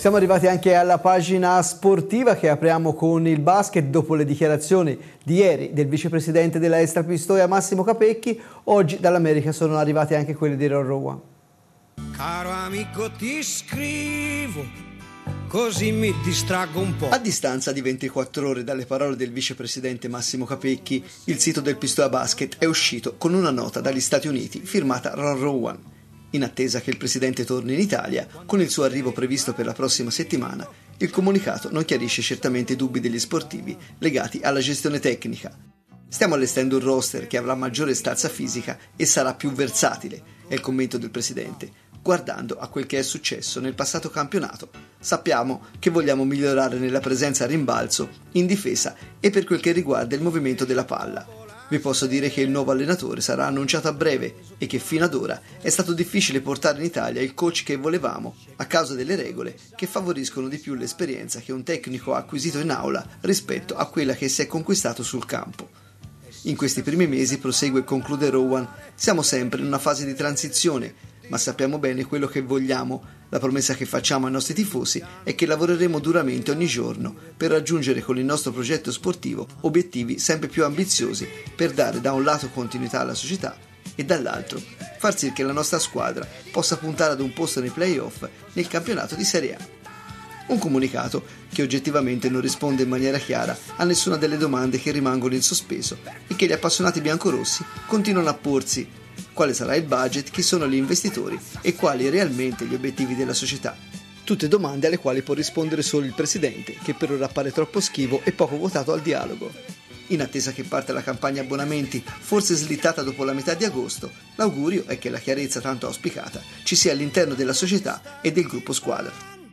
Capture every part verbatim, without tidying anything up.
Siamo arrivati anche alla pagina sportiva che apriamo con il basket. Dopo le dichiarazioni di ieri del vicepresidente della Estra Pistoia Massimo Capecchi, oggi dall'America sono arrivati anche quelli di Ron Rowan. Caro amico, ti scrivo, così mi distraggo un po'. A distanza di ventiquattro ore dalle parole del vicepresidente Massimo Capecchi, il sito del Pistoia Basket è uscito con una nota dagli Stati Uniti firmata Ron Rowan. In attesa che il presidente torni in Italia, con il suo arrivo previsto per la prossima settimana, il comunicato non chiarisce certamente i dubbi degli sportivi legati alla gestione tecnica. Stiamo allestendo un roster che avrà maggiore stazza fisica e sarà più versatile, è il commento del presidente, guardando a quel che è successo nel passato campionato. Sappiamo che vogliamo migliorare nella presenza a rimbalzo, in difesa e per quel che riguarda il movimento della palla. Vi posso dire che il nuovo allenatore sarà annunciato a breve e che fino ad ora è stato difficile portare in Italia il coach che volevamo a causa delle regole che favoriscono di più l'esperienza che un tecnico ha acquisito in aula rispetto a quella che si è conquistato sul campo. In questi primi mesi, prosegue e conclude Rowan, siamo sempre in una fase di transizione, ma sappiamo bene quello che vogliamo. La promessa che facciamo ai nostri tifosi è che lavoreremo duramente ogni giorno per raggiungere con il nostro progetto sportivo obiettivi sempre più ambiziosi per dare da un lato continuità alla società e dall'altro far sì che la nostra squadra possa puntare ad un posto nei playoff nel campionato di Serie A. Un comunicato che oggettivamente non risponde in maniera chiara a nessuna delle domande che rimangono in sospeso e che gli appassionati biancorossi continuano a porsi: quale sarà il budget, chi sono gli investitori e quali realmente gli obiettivi della società. Tutte domande alle quali può rispondere solo il presidente, che per ora appare troppo schivo e poco votato al dialogo. In attesa che parte la campagna abbonamenti, forse slittata dopo la metà di agosto, l'augurio è che la chiarezza tanto auspicata ci sia all'interno della società e del gruppo squadra.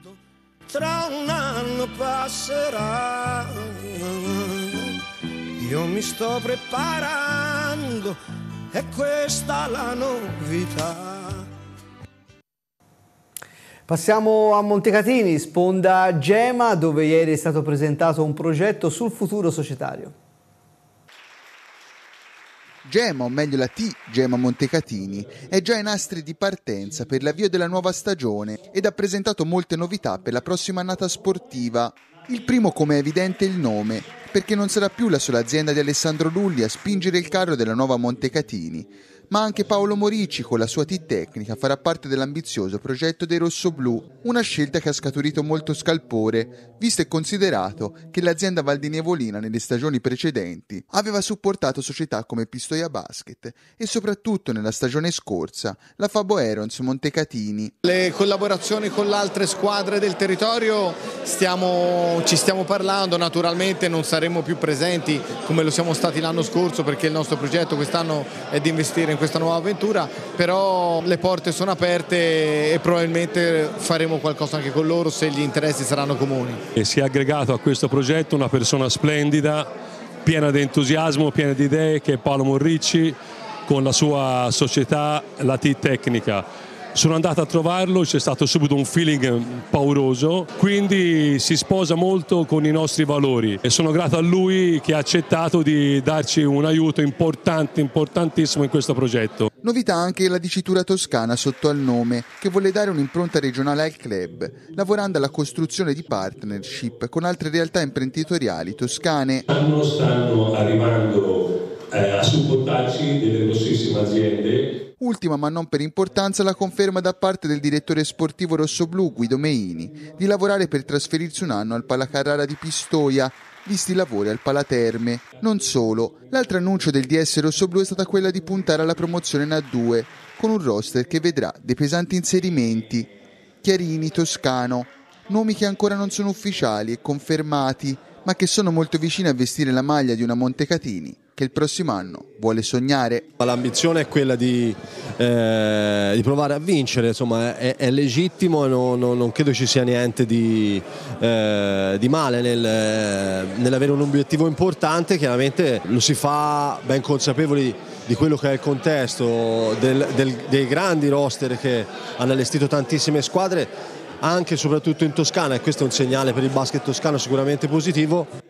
Tra un anno passerà, io mi sto preparando, è questa la novità. Passiamo a Montecatini, sponda Gema, dove ieri è stato presentato un progetto sul futuro societario. Gema, o meglio la T Gema Montecatini, è già ai nastri di partenza per l'avvio della nuova stagione ed ha presentato molte novità per la prossima annata sportiva. Il primo, come è evidente, il nome, perché non sarà più la sola azienda di Alessandro Lulli a spingere il carro della nuova Montecatini, ma anche Paolo Morici con la sua T-Tecnica farà parte dell'ambizioso progetto dei rossoblù, una scelta che ha scaturito molto scalpore, visto e considerato che l'azienda valdinievolina nelle stagioni precedenti aveva supportato società come Pistoia Basket e soprattutto nella stagione scorsa la Fabo Aerons Montecatini. Le collaborazioni con le altre squadre del territorio stiamo, ci stiamo parlando, naturalmente non saremo più presenti come lo siamo stati l'anno scorso perché il nostro progetto quest'anno è di investire in questa nuova avventura, però le porte sono aperte e probabilmente faremo qualcosa anche con loro se gli interessi saranno comuni. E si è aggregato a questo progetto una persona splendida, piena di entusiasmo, piena di idee, che è Paolo Morici con la sua società, la T-Tecnica. Sono andato a trovarlo, c'è stato subito un feeling pauroso, quindi si sposa molto con i nostri valori e sono grato a lui che ha accettato di darci un aiuto importante, importantissimo in questo progetto. Novità anche la dicitura toscana sotto al nome, che vuole dare un'impronta regionale al club, lavorando alla costruzione di partnership con altre realtà imprenditoriali toscane. Stanno, stanno arrivando eh, a supportarci delle grossissime aziende. Ultima ma non per importanza la conferma da parte del direttore sportivo rossoblù Guido Meini di lavorare per trasferirsi un anno al Pala Carrara di Pistoia, visti i lavori al Pala Terme. Non solo, l'altro annuncio del D S rossoblù è stata quella di puntare alla promozione in A due, con un roster che vedrà dei pesanti inserimenti. Chiarini, Toscano, nomi che ancora non sono ufficiali e confermati, ma che sono molto vicini a vestire la maglia di una Montecatini che il prossimo anno vuole sognare. L'ambizione è quella di, eh, di provare a vincere, insomma è, è legittimo e non, non, non credo ci sia niente di, eh, di male nel, nell'avere un obiettivo importante. Chiaramente lo si fa ben consapevoli di quello che è il contesto del, del, dei grandi roster che hanno allestito tantissime squadre anche e soprattutto in Toscana, e questo è un segnale per il basket toscano sicuramente positivo.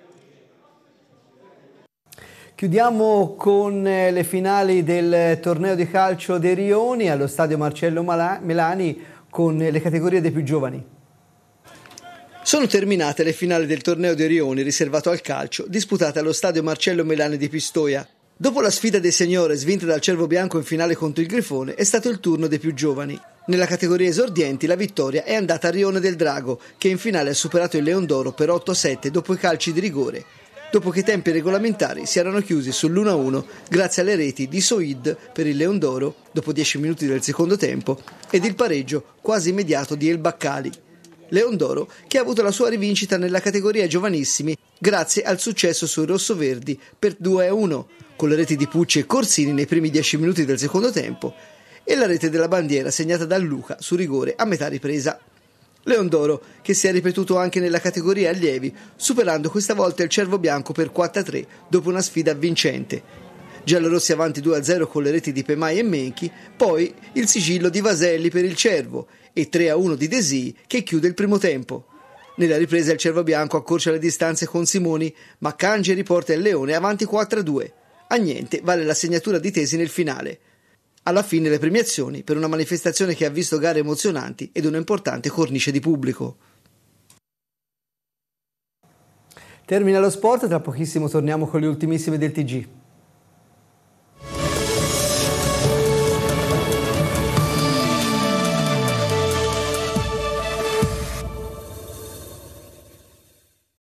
Chiudiamo con le finali del torneo di calcio dei Rioni allo stadio Marcello Melani con le categorie dei più giovani. Sono terminate le finali del torneo dei Rioni riservato al calcio, disputate allo stadio Marcello Melani di Pistoia. Dopo la sfida dei Seniores vinta dal Cervo Bianco in finale contro il Grifone, è stato il turno dei più giovani. Nella categoria esordienti la vittoria è andata a Rione del Drago, che in finale ha superato il Leon d'Oro per otto a sette dopo i calci di rigore, dopo che i tempi regolamentari si erano chiusi sull'uno a uno grazie alle reti di Soid per il Leon d'Oro dopo dieci minuti del secondo tempo ed il pareggio quasi immediato di El Baccali. Leon d'Oro che ha avuto la sua rivincita nella categoria giovanissimi grazie al successo sui rossoverdi per due a uno, con le reti di Pucci e Corsini nei primi dieci minuti del secondo tempo e la rete della bandiera segnata da Luca su rigore a metà ripresa. Leon d'Oro che si è ripetuto anche nella categoria allievi, superando questa volta il Cervo Bianco per quattro a tre dopo una sfida vincente. Giallorossi avanti due a zero con le reti di Pemai e Menchi, poi il sigillo di Vaselli per il Cervo e tre a uno di Desì che chiude il primo tempo. Nella ripresa il Cervo Bianco accorcia le distanze con Simoni, ma Cange riporta il Leone avanti quattro a due. A niente vale la segnatura di Tesi nel finale. Alla fine le premiazioni per una manifestazione che ha visto gare emozionanti ed una importante cornice di pubblico. Termina lo sport, tra pochissimo torniamo con le ultimissime del T G.